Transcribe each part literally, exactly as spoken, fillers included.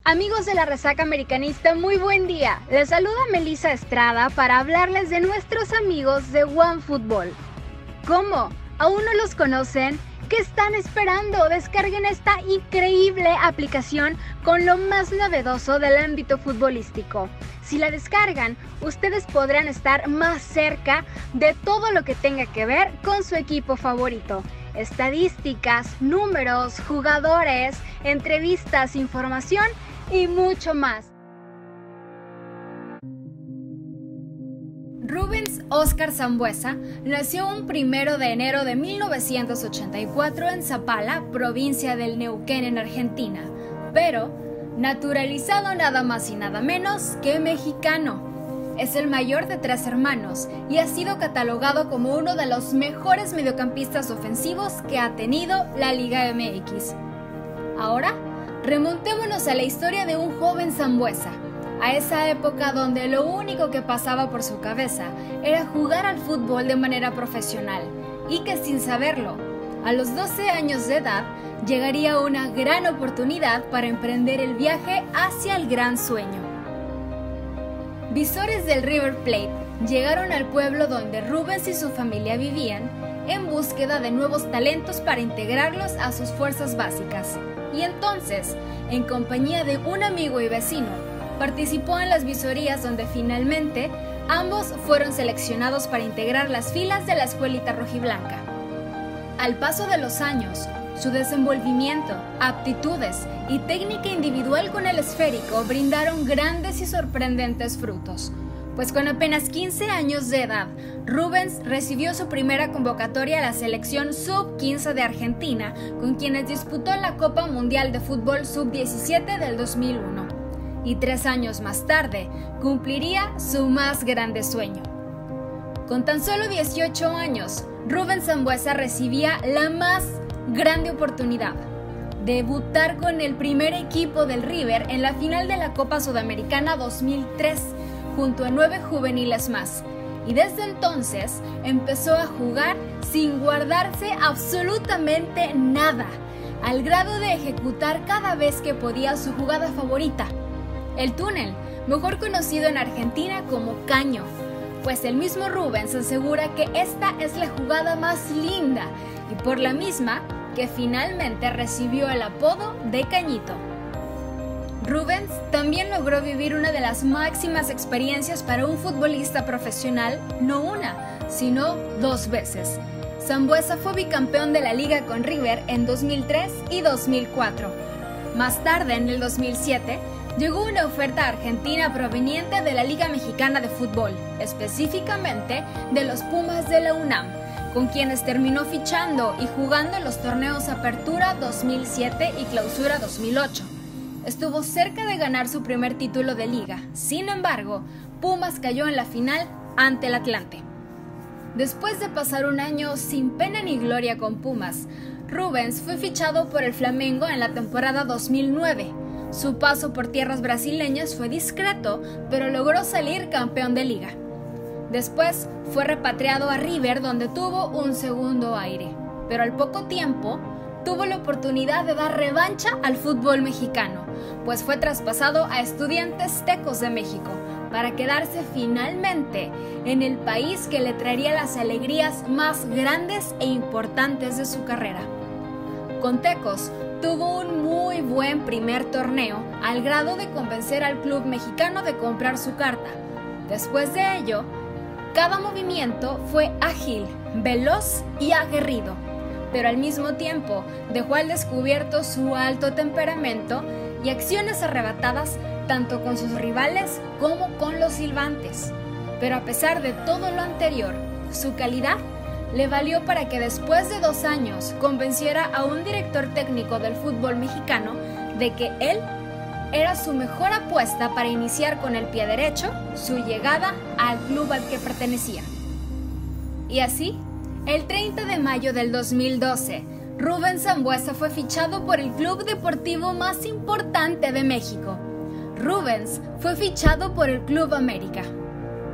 Amigos de la Resaca Americanista, muy buen día. Les saluda Melissa Estrada para hablarles de nuestros amigos de OneFootball. ¿Cómo? ¿Aún no los conocen? ¿Qué están esperando? Descarguen esta increíble aplicación con lo más novedoso del ámbito futbolístico. Si la descargan, ustedes podrán estar más cerca de todo lo que tenga que ver con su equipo favorito. Estadísticas, números, jugadores, entrevistas, información y mucho más. Rubens Óscar Sambueza nació un primero de enero de mil novecientos ochenta y cuatro en Zapala, provincia del Neuquén, en Argentina, pero naturalizado nada más y nada menos que mexicano. Es el mayor de tres hermanos y ha sido catalogado como uno de los mejores mediocampistas ofensivos que ha tenido la Liga M X. Ahora, remontémonos a la historia de un joven Sambueza, a esa época donde lo único que pasaba por su cabeza era jugar al fútbol de manera profesional y que, sin saberlo, a los doce años de edad llegaría una gran oportunidad para emprender el viaje hacia el gran sueño. Visores del River Plate llegaron al pueblo donde Rubens y su familia vivían en búsqueda de nuevos talentos para integrarlos a sus fuerzas básicas. Y entonces, en compañía de un amigo y vecino, participó en las visorías donde finalmente ambos fueron seleccionados para integrar las filas de la escuelita rojiblanca. Al paso de los años, su desenvolvimiento, aptitudes y técnica individual con el esférico brindaron grandes y sorprendentes frutos, pues con apenas quince años de edad, Rubens recibió su primera convocatoria a la selección sub quince de Argentina, con quienes disputó la Copa Mundial de Fútbol sub diecisiete del dos mil uno, y tres años más tarde cumpliría su más grande sueño. Con tan solo dieciocho años, Rubens Sambueza recibía la más grande oportunidad: debutar con el primer equipo del River en la final de la Copa Sudamericana dos mil tres, junto a nueve juveniles más, y desde entonces empezó a jugar sin guardarse absolutamente nada, al grado de ejecutar cada vez que podía su jugada favorita, el túnel, mejor conocido en Argentina como caño, pues el mismo Rubens asegura que esta es la jugada más linda y por la misma que finalmente recibió el apodo de Cañito. Rubens también logró vivir una de las máximas experiencias para un futbolista profesional, no una, sino dos veces. Sambueza fue bicampeón de la liga con River en dos mil tres y dos mil cuatro. Más tarde, en el dos mil siete, llegó una oferta argentina proveniente de la Liga Mexicana de Fútbol, específicamente de los Pumas de la UNAM, con quienes terminó fichando y jugando en los torneos Apertura dos mil siete y Clausura dos mil ocho. Estuvo cerca de ganar su primer título de liga, sin embargo, Pumas cayó en la final ante el Atlante. Después de pasar un año sin pena ni gloria con Pumas, Rubens fue fichado por el Flamengo en la temporada dos mil nueve. Su paso por tierras brasileñas fue discreto, pero logró salir campeón de liga. Después fue repatriado a River, donde tuvo un segundo aire, pero al poco tiempo tuvo la oportunidad de dar revancha al fútbol mexicano, pues fue traspasado a Estudiantes Tecos de México para quedarse finalmente en el país que le traería las alegrías más grandes e importantes de su carrera. Con Tecos tuvo un muy buen primer torneo, al grado de convencer al club mexicano de comprar su carta. Después de ello, cada movimiento fue ágil, veloz y aguerrido, pero al mismo tiempo dejó al descubierto su alto temperamento y acciones arrebatadas tanto con sus rivales como con los silbantes. Pero a pesar de todo lo anterior, su calidad le valió para que después de dos años convenciera a un director técnico del fútbol mexicano de que él era su mejor apuesta para iniciar con el pie derecho su llegada al club al que pertenecía. Y así, el treinta de mayo del dos mil doce, Rubens Sambueza fue fichado por el club deportivo más importante de México. Rubens fue fichado por el Club América.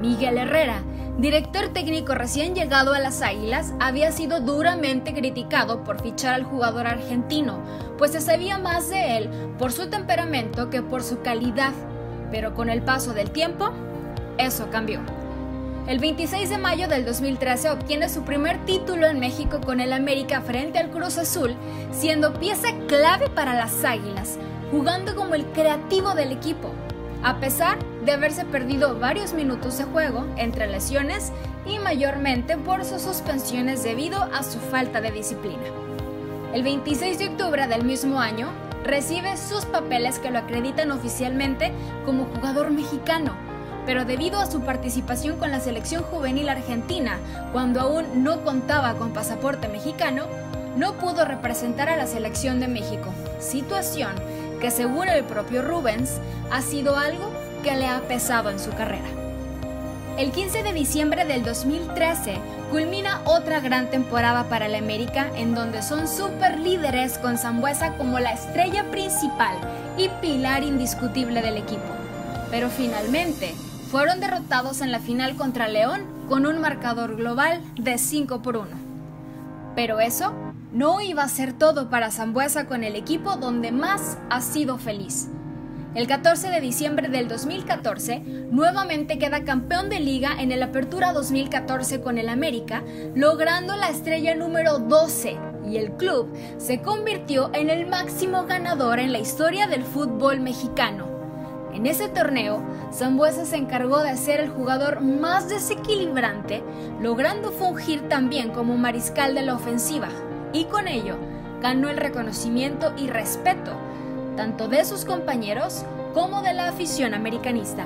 Miguel Herrera, director técnico recién llegado a las Águilas, había sido duramente criticado por fichar al jugador argentino, pues se sabía más de él por su temperamento que por su calidad, pero con el paso del tiempo, eso cambió. El veintiséis de mayo del dos mil trece obtiene su primer título en México con el América frente al Cruz Azul, siendo pieza clave para las Águilas, jugando como el creativo del equipo, a pesar de haberse perdido varios minutos de juego entre lesiones y mayormente por sus suspensiones debido a su falta de disciplina. El veintiséis de octubre del mismo año, recibe sus papeles que lo acreditan oficialmente como jugador mexicano, pero debido a su participación con la selección juvenil argentina, cuando aún no contaba con pasaporte mexicano, no pudo representar a la selección de México, situación que según el propio Rubens ha sido algo que le ha pesado en su carrera. El quince de diciembre del dos mil trece culmina otra gran temporada para el América, en donde son super líderes con Sambueza como la estrella principal y pilar indiscutible del equipo, pero finalmente fueron derrotados en la final contra León con un marcador global de cinco por uno. Pero eso no iba a ser todo para Sambueza con el equipo donde más ha sido feliz. El catorce de diciembre del dos mil catorce, nuevamente queda campeón de liga en el Apertura dos mil catorce con el América, logrando la estrella número doce, y el club se convirtió en el máximo ganador en la historia del fútbol mexicano. En ese torneo, Sambueza se encargó de ser el jugador más desequilibrante, logrando fungir también como mariscal de la ofensiva, y con ello ganó el reconocimiento y respeto, tanto de sus compañeros como de la afición americanista.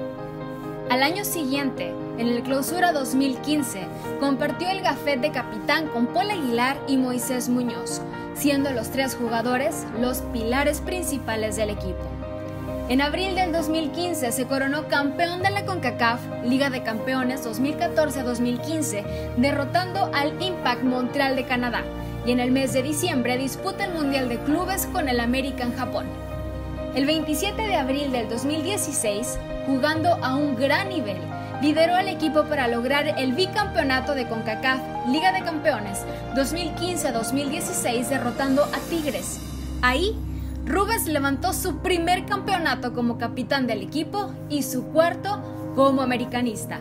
Al año siguiente, en el Clausura dos mil quince, compartió el gafet de capitán con Paul Aguilar y Moisés Muñoz, siendo los tres jugadores los pilares principales del equipo. En abril del dos mil quince se coronó campeón de la CONCACAF Liga de Campeones dos mil catorce a dos mil quince, derrotando al Impact Montreal de Canadá, y en el mes de diciembre disputa el Mundial de Clubes con el América en Japón. El veintisiete de abril del dos mil dieciséis, jugando a un gran nivel, lideró al equipo para lograr el bicampeonato de CONCACAF Liga de Campeones dos mil quince a dos mil dieciséis, derrotando a Tigres. Ahí, Rubens levantó su primer campeonato como capitán del equipo y su cuarto como americanista.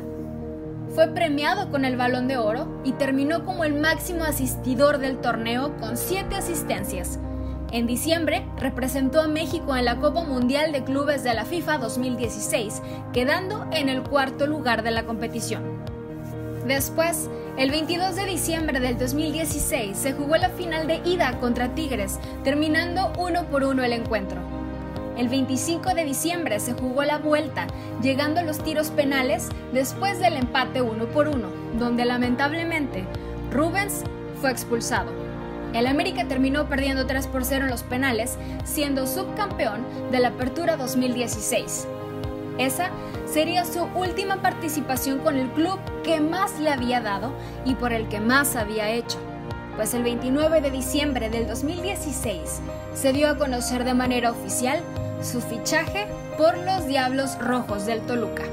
Fue premiado con el Balón de Oro y terminó como el máximo asistidor del torneo con siete asistencias. En diciembre representó a México en la Copa Mundial de Clubes de la FIFA dos mil dieciséis, quedando en el cuarto lugar de la competición. Después, el veintidós de diciembre del dos mil dieciséis, se jugó la final de ida contra Tigres, terminando uno por uno el encuentro. El veinticinco de diciembre se jugó la vuelta, llegando a los tiros penales después del empate uno por uno, donde lamentablemente Rubens fue expulsado. El América terminó perdiendo tres por cero en los penales, siendo subcampeón de la Apertura dos mil dieciséis. Esa sería su última participación con el club que más le había dado y por el que más había hecho, pues el veintinueve de diciembre del dos mil dieciséis se dio a conocer de manera oficial su fichaje por los Diablos Rojos del Toluca.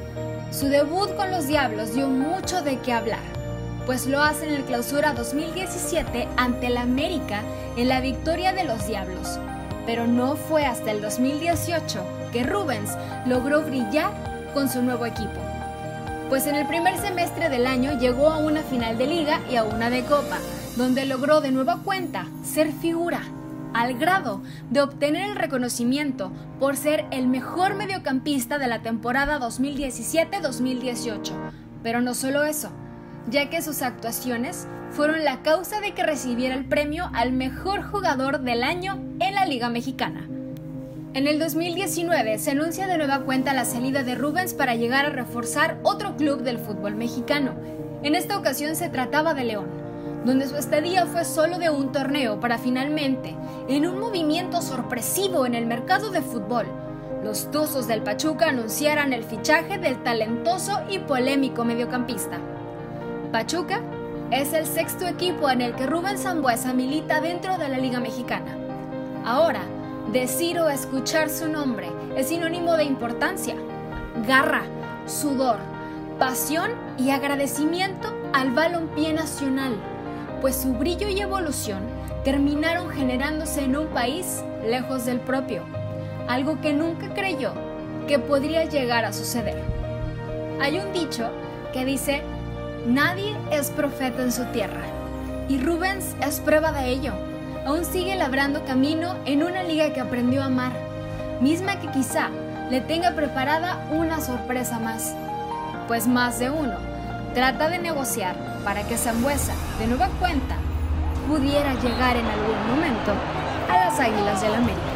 Su debut con los Diablos dio mucho de qué hablar, pues lo hace en el Clausura dos mil diecisiete ante el América en la victoria de los Diablos, pero no fue hasta el dos mil dieciocho que Rubens logró brillar con su nuevo equipo, pues en el primer semestre del año llegó a una final de liga y a una de copa, donde logró de nueva cuenta ser figura, al grado de obtener el reconocimiento por ser el mejor mediocampista de la temporada dos mil diecisiete dos mil dieciocho. Pero no solo eso, ya que sus actuaciones fueron la causa de que recibiera el premio al mejor jugador del año en la Liga Mexicana. En el dos mil diecinueve se anuncia de nueva cuenta la salida de Rubens para llegar a reforzar otro club del fútbol mexicano. En esta ocasión se trataba de León, donde su estadía fue solo de un torneo para finalmente, en un movimiento sorpresivo en el mercado de fútbol, los Tuzos del Pachuca anunciaran el fichaje del talentoso y polémico mediocampista. Pachuca es el sexto equipo en el que Rubens Sambueza milita dentro de la Liga Mexicana. Ahora, decir o escuchar su nombre es sinónimo de importancia, garra, sudor, pasión y agradecimiento al balompié nacional, pues su brillo y evolución terminaron generándose en un país lejos del propio, algo que nunca creyó que podría llegar a suceder. Hay un dicho que dice: nadie es profeta en su tierra, y Rubens es prueba de ello. Aún sigue labrando camino en una liga que aprendió a amar, misma que quizá le tenga preparada una sorpresa más, pues más de uno trata de negociar para que Sambueza, de nueva cuenta, pudiera llegar en algún momento a las Águilas del América.